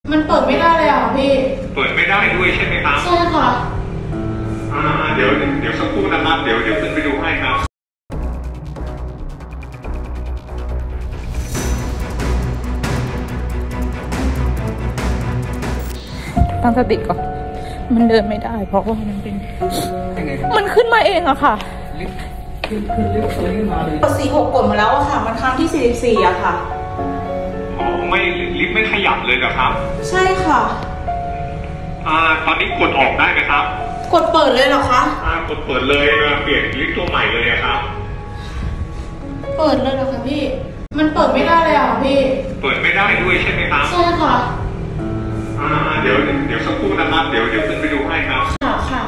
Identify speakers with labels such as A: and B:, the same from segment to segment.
A: มันเปิดไม่ได้เลยอ่ะพี่
B: เปิดไม่ได้ด้วยใช่ไหมครับ
A: ใช่ค่ะ
B: เดี๋ยวสักครู่นะครับเดี๋ยวขึ้นไปดูให้ครับ
C: ตั้งสติก่อนมันเดินไม่ได้เพราะว่ามันเป็นมันขึ้นมาเองอะค่ะ
D: ขึ้นลิฟต์ตัวนี้มาเลย
C: 46กดมาแล้วอะค่ะมันครั้งที่44อะค่ะ
B: ไม่ลิฟต์ไม่ขยับเลยเหรอครับ
C: ใช่ค่ะ
B: ตอนนี้กดออกได้ไหมครับ
C: กดเปิดเลยเหรอคะ
B: กดเปิดเลยเปลี่ยนลิฟต์ตัวใหม่เลยครับ
A: เปิดเลยเหรอคะพี่มันเปิดไม่ได้เลยอ่ะพี่
B: เปิดไม่ได้ด้วยใช่ไหมครับ
A: ใช่ค่ะ
B: เดี๋ยวสักครู่นะครับเดี๋ยวขึ้นไปดูให้ครับ
A: ค่ะ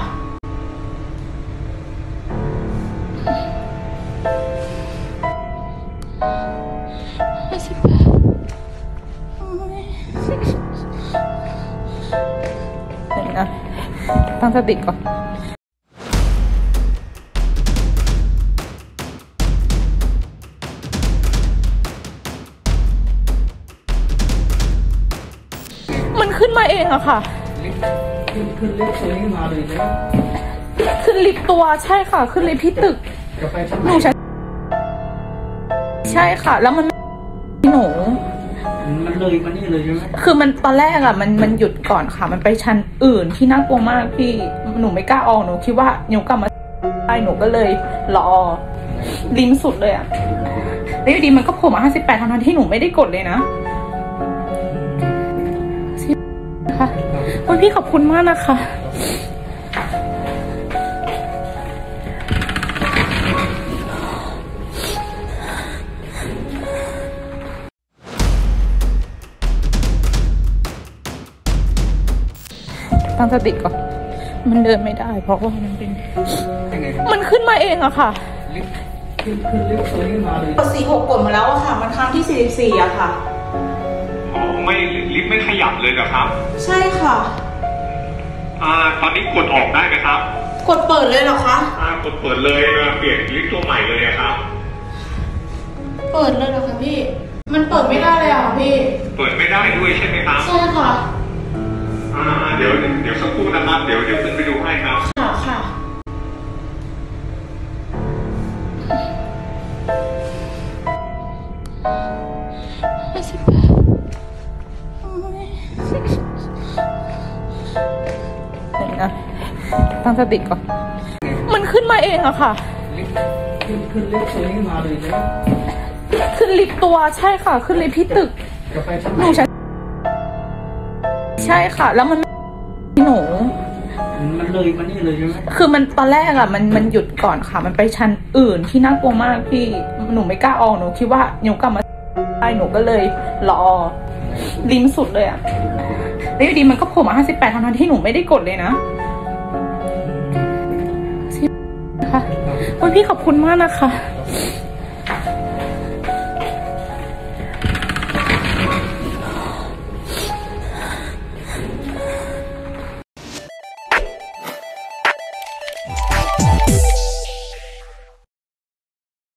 C: ตั้งสติก่อนมันขึ้นมาเองอะค่ะ
D: ขึ้นลิฟต์ตัวนี้มาเลยนะ
C: ขึ้นลิฟต์ตัวใช่ค่ะขึ้นลิฟต์ที่ตึกหนูใช่ค่ะแล้วมันหนู
D: มันเลยมานี่เลยใช่ไหม
C: คือมันตอนแรกอะมันหยุดก่อนค่ะมันไปชั้นอื่นที่น่ากลัวมากพี่หนูไม่กล้าออกหนูคิดว่าหนูกลับมาได้หนูก็เลยรอริมสุดเลยอะแล้วอยู่ดีมันก็โผล่มา58ทั้งที่หนูไม่ได้กดเลยนะค่ะวันพี่ขอบคุณมากนะคะตั้งสติก่อนมันเดินไม่ได้เพราะว่ามันเป็นมันขึ้นมาเองอะค่ะ
D: ขึ้นลิฟต์ตัวนี้มาเลย
C: 46กดมาแล้วอะค่ะมันครั้งที่44อะค่ะ
B: ไม่ลิฟต์ไม่ขยับเลยเหรอครับ
C: ใช่ค่ะ
B: ตอนนี้กดออกได้ไหมครับ
C: กดเปิดเลยเหรอคะ
B: กดเปิดเลยเปลี่ยนลิฟต์ตัวใหม่เลยครับ
A: เปิดเลยเหรอคะพี่มันเปิดไม่ได้เลยอ่ะพี่
B: เปิดไม่ได้ด้วยใช่ไหมครับ
A: ใช่ค่ะ
B: เดี๋ยวสักครู่นะครับเดี๋ยวขึ้นไปดูให้ครับ
A: ค่ะ
C: ตั้งสติก่อนมันขึ้นมาเองอะค่ะ
D: ขึ้นลิฟต์ตัวนี้มาเลยนะ
C: ขึ้นลิฟต์ตัวใช่ค่ะขึ้นลิฟต์ที่ตึกหนูใช่ค่ะแล้วมันหนู
D: มันเลยมานี่เลยใช่ไหม
C: คือมันตอนแรกอะมันหยุดก่อนค่ะมันไปชั้นอื่นที่น่ากลัวมากพี่หนูไม่กล้าออกหนูคิดว่าหนูกลับมาได้หนูก็เลยรอริมสุดเลยอะแล้วอยู่ดีมันก็โผล่มา58ทั้งที่หนูไม่ได้กดเลยนะค่ะวันพี่ขอบคุณมากนะคะ